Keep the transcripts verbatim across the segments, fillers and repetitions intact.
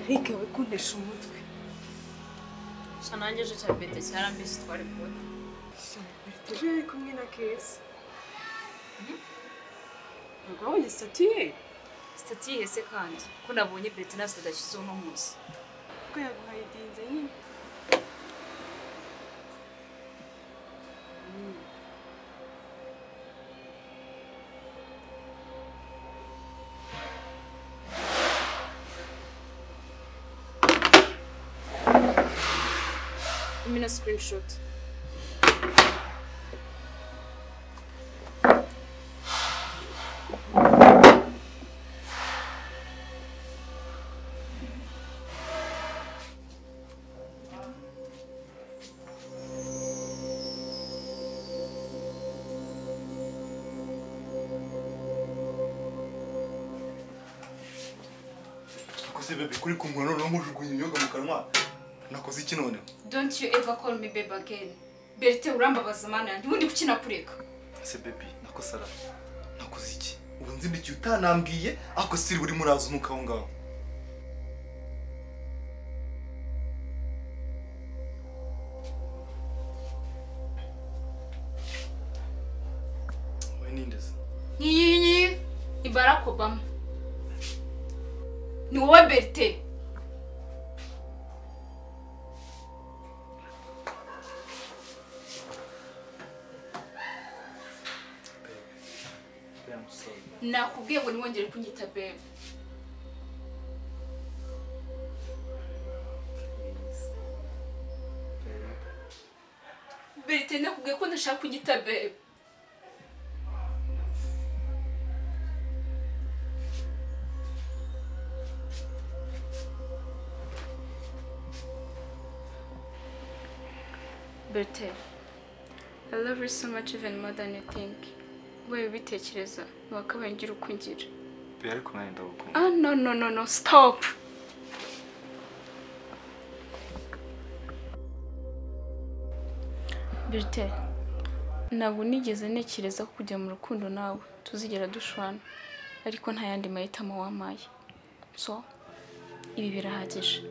Erike we kuntesha umutwe. Shanangeje cya bete cyarambise twari kubona. Tuje ari kumwe na Keza. Ngo yisatiye. Statiye se kandi ko nabonye bete na sadashyizeho no munsi. Ko yaguhaye dinze nyine. Give me a screenshot. Baby, kuri kumwana no mujugunye imyoga mu kanwa. Nakoze iki none? Don't you ever call me babe again. Berite urambabaza mana yanjye ubundi kuki nakureka. Se baby, nakosara. Nakoze iki? Ubu nzi ndiki utanambwiye ako siri buri murazunuka aho ngaho. We nindeze. Ni ni Barack Obama. Ni wowe Berite. Nakubwiye ngo niwongere kunyita babe. Berite nakubwiye ko ndashaka kunyita babe. Berite, I love you so much even more than you think. Wewe bitekereza wakabaye ngira uko ngira. Be ariko nani ndagukunda. Ah no no no no stop. Berite, ntabwo nigeze ntekereza ko kujya mu rukundo nawe tuzigera dushwana, ariko nta yandi mahitamo wamaye. So, ibi birahagije.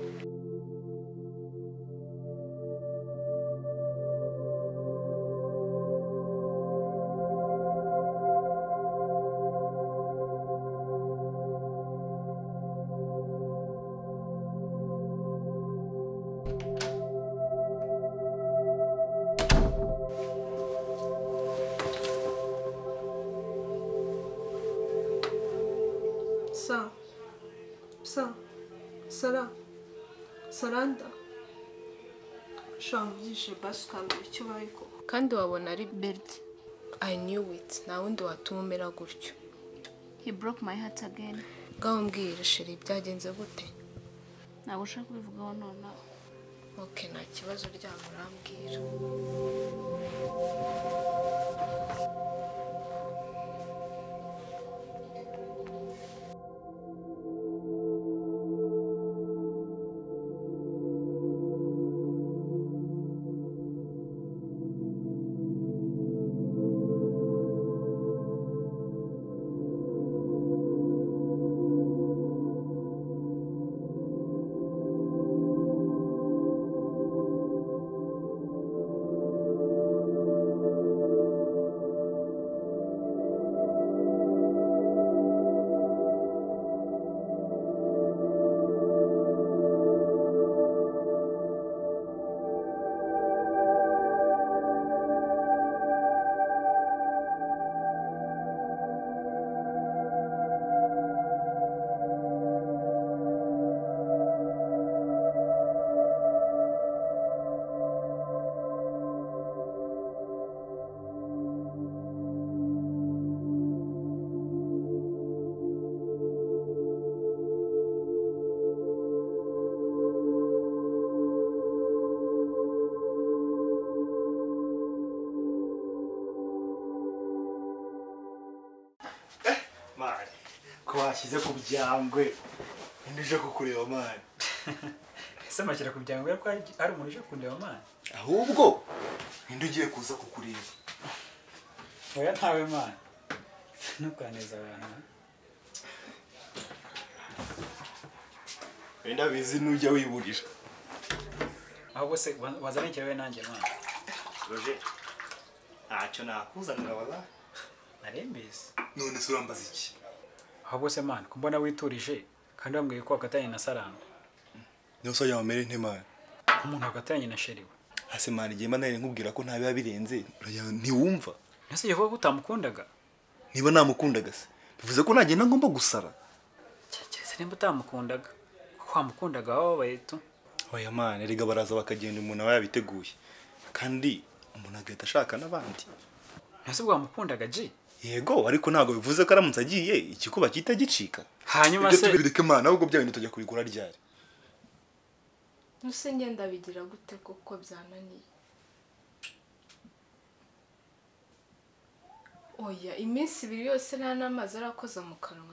Sa. Sa. Sara. Saranda. Shamvishe basi ukambira icyo bayiko. Kandi wabona ari Berite. I knew it. Na wundi watuma umera gutyo. He broke my heart again. Ngaho mbwira sheri byagenze gute? Ntabwo ushaka kubivugaho nonaha. Okay, nta kibazo ryabo urambwira. Kwashyize ku byangwe ndije kukureba mani. Ese amashyira ku byangwe ko ari umuntu uje kundeba mani. Ahubwo ninde ugiye kuza kukureba. Oya ntawe mani. Ntukaneza abantu. wenda bizi nujya wiburira. ahubwo se wa- wazanye cyawe nanjye mwana Roger ntacyo nakuzanira wala narembese none se urambaza iki? ahubwo se mwana kumbona witurije kandi wambwiye ko wakatanye na Saranda Nyose ajya mumere ntemana. umuntu wakatanye na sheriwe Hase mani giye manari nkubwira ko ntabiba birenze. Urajya ntiwumva. nase yavuga ko utamukundaga Niba namukundaga se. Bivuze ko nagenda ngomba gusara. cyese nimba utamukundaga ko wamukundaga wabaye tu Oya mani erega baraza bakagenda umuntu aba yabiteguye. Kandi umuntu agahita ashaka n'abandi. nase wamukundaga je Yego ariko ntago bivuze ko aramutse agiye ikikuba kita gicika. hanyuma Ibyo se tubireke mana ahubwo bya bintu tujya kubigura ryari. Nuse ngenda bigira gute koko byananiye? Oya, iminsi ibiri yose nta n'amazi arakoza mu kanwa.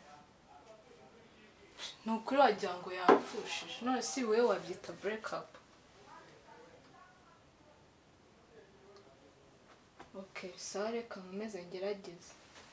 Nukuri wagira ngo yapfushije. None si wowe wabyita break up. Okay, sawa reka nkomeze ngerageze.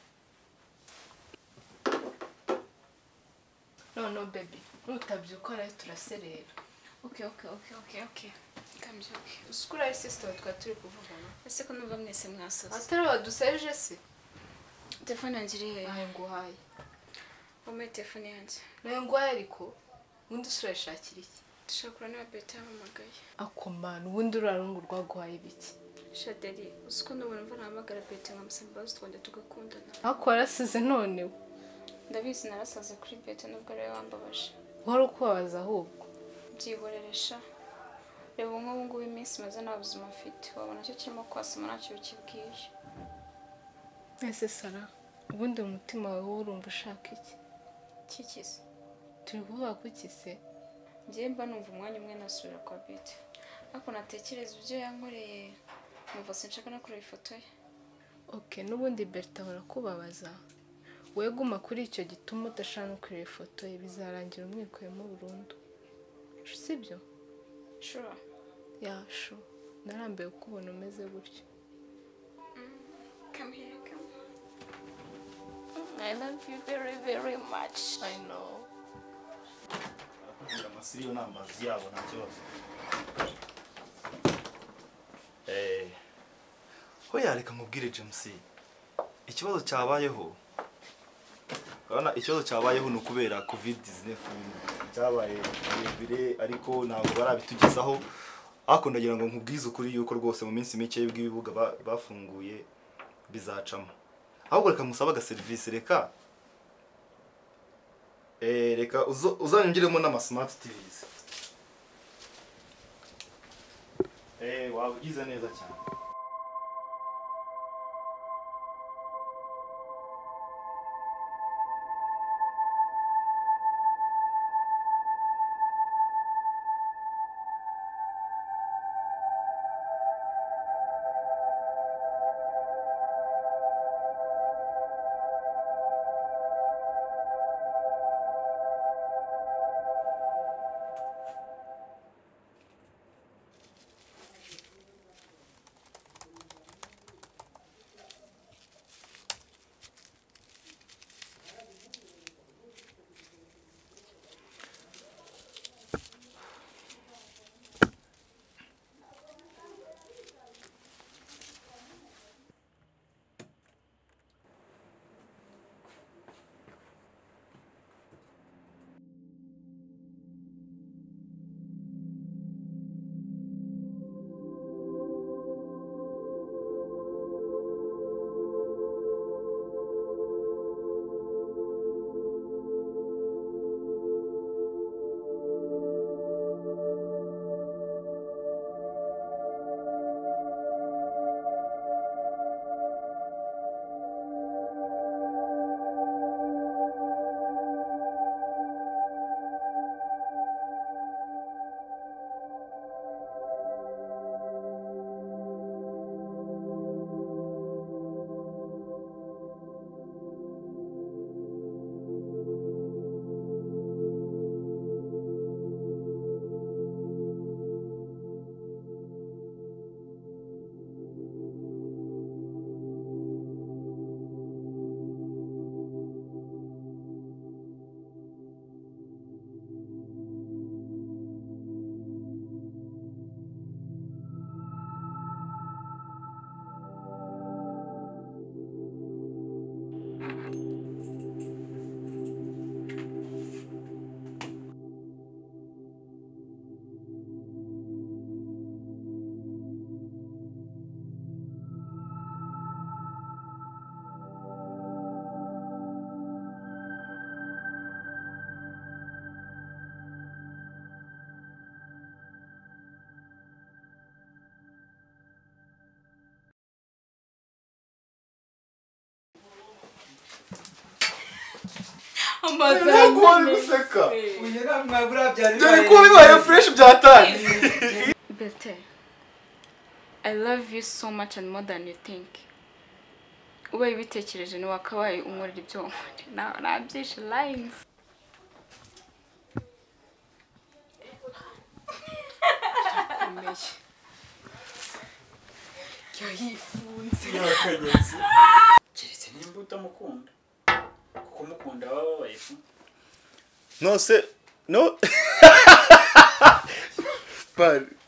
No, no baby. Nutabyuka rero turaserera. Okay, okay, okay, okay, okay. Kambyuke. Uskura ari sister twa turi kuvugana. Ese ko numva mwese mwasoze. Atari waduseje se? Telefone yanjye iri he? Ahe nguhaye. Ume telefone yanjye. Nayo nguhaye ariko ubundi urashakira iki? Dushakura na beta yampamagaye. Akomana ubundi urarungu rwaguhaye biki? Shadeli, uzi ko n'ubu numva nahamagara beta nkamusaba imbabazi twongera tugakundana. Ariko warasize noneho. Ndabizi narasaze kuri beta nubwo ariwe wambabaje. Wari ukubabaza ahubwo. Byihoreresha. Reba nk'ubu ngubu iminsi maze nta buzima mfite. Wabona cyo kirimo kwasama ntacyo bikibwiye. Ese Sara, ubundi mu mutima wawe urumva ushaka iki? Kikize. Turi kuvuga ku iki se? Njye mba numva umwanya umwe nasubira kwa beta. Ariko natekereza ibyo yankoreye. Numva sinshaka no kureba ifoto ye. Okay, n'ubundi Berta barakubabaza. Weguma kuri icyo gituma udashaka no kureba ifoto ye bizarangira umwikuyemo burundu. Sibyo? Sure. Ya, sure. Narambiwe kubona umeze gutyo. Come here, come. I love you very, very much. I know. Amasiri yo nambazi yabo nta kibazo. Eh. Hoya reka mubwire James. Ikibazo cyabayeho. Urabona ikibazo cyabayeho no kubera covid nineteen cyabaye birebire ariko ntabwo barabitugezaho. Ako ndagira ngo nkubwize ukuri yuko rwose mu minsi mike y'ibwibibuga bafunguye bizacamo. Ahubwo reka musabaga service reka eh reka uzanyongiremo n'ama smart T Vs. Eh wabugize neza cyane. ntabwo wari guseka uyu namwe burabyari dore ko bibaye fresh byatanye Bertin, I love you so much and more than you think. Ubaye ubitekereje ni wakabaye unkorera ibyo na nabyishe lines. Komeye. Yayifunze. yakageze keretse nimba utamukunda kuko mukunda baba babayefu no se no But